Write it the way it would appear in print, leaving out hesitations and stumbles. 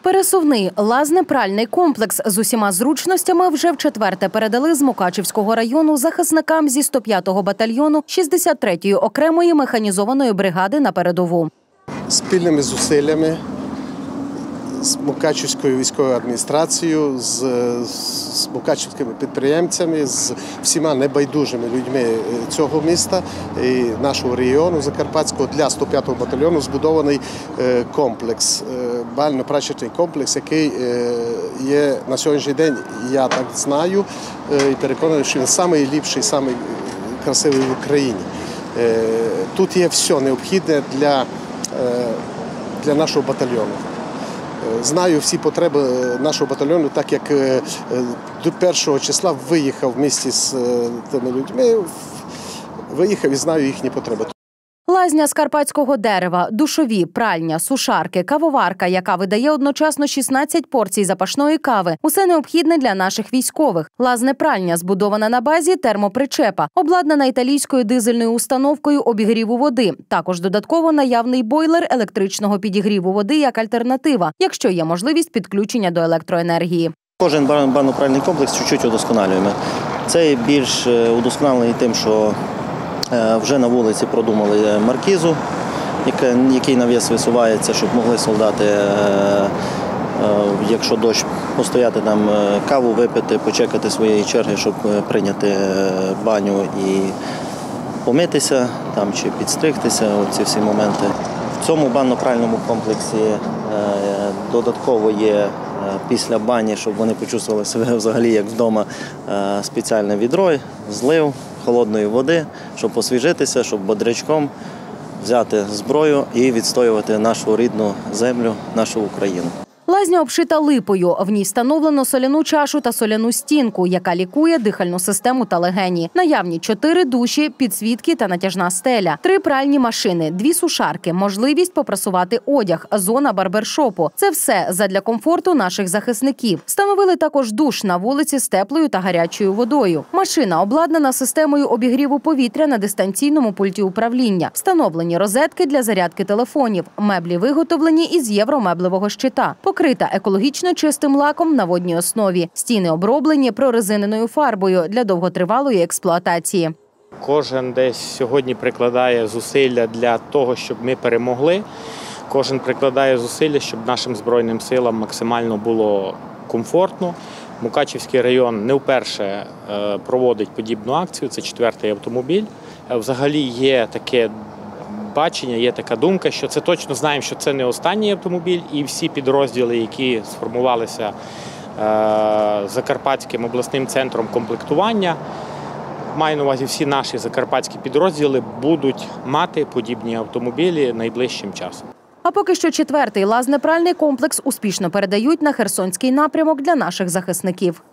Пересувний лазне-пральний комплекс з усіма зручностями вже вчетверте передали з Мукачівського району захисникам зі 105-го батальйону 63-ї окремої механізованої бригади на передову. Спільними зусиллями з Мукачівською військовою адміністрацією, з мукачівськими підприємцями, з всіма небайдужими людьми цього міста і нашого регіону Закарпатського для 105-го батальйону збудований комплекс, бально-прачечний комплекс, який є на сьогоднішній день, я так знаю, і переконаний, що він найліпший, найкрасивий в Україні. Тут є все необхідне для нашого батальйону. Знаю всі потреби нашого батальйону, так як до 1 числа виїхав в місті з тими людьми, виїхав і знаю їхні потреби. Лазня з карпатського дерева, душові, пральня, сушарки, кавоварка, яка видає одночасно 16 порцій запашної кави. Усе необхідне для наших військових. Лазне-пральня збудована на базі термопричепа, обладнана італійською дизельною установкою обігріву води. Також додатково наявний бойлер електричного підігріву води як альтернатива, якщо є можливість підключення до електроенергії. Кожен банно-пральний комплекс чуть-чуть удосконалюємо. Цей більш удосконалений тим, що вже на вулиці продумали маркізу, який навіс висувається, щоб могли солдати, якщо дощ, постояти там, каву випити, почекати своєї черги, щоб прийняти баню і помитися там, чи підстригтися, ці всі моменти. В цьому банно-пральному комплексі додатково є після бані, щоб вони почувствували себе взагалі як вдома, спеціальне відро, злив холодної води, щоб освіжитися, щоб бодрячком взяти зброю і відстоювати нашу рідну землю, нашу Україну. Лазня обшита липою. В ній встановлено соляну чашу та соляну стінку, яка лікує дихальну систему та легені. Наявні 4 душі, підсвітки та натяжна стеля, 3 пральні машини, 2 сушарки, можливість попрасувати одяг, зона барбершопу. Це все задля комфорту наших захисників. Встановили також душ на вулиці з теплою та гарячою водою. Машина обладнана системою обігріву повітря на дистанційному пульті управління. Встановлені розетки для зарядки телефонів. Меблі виготовлені із євромеблевого щита. Покрита екологічно чистим лаком на водній основі. Стіни оброблені прорезиненою фарбою для довготривалої експлуатації. Кожен десь сьогодні прикладає зусилля для того, щоб ми перемогли. Кожен прикладає зусилля, щоб нашим Збройним силам максимально було комфортно. Мукачівський район не вперше проводить подібну акцію, це 4-й автомобіль. Взагалі є таке бачення, є така думка, що це точно знаємо, що це не останній автомобіль, і всі підрозділи, які сформувалися Закарпатським обласним центром комплектування, маю на увазі всі наші закарпатські підрозділи, будуть мати подібні автомобілі найближчим часом. А поки що 4-й лазне-пральний комплекс успішно передають на Херсонський напрямок для наших захисників.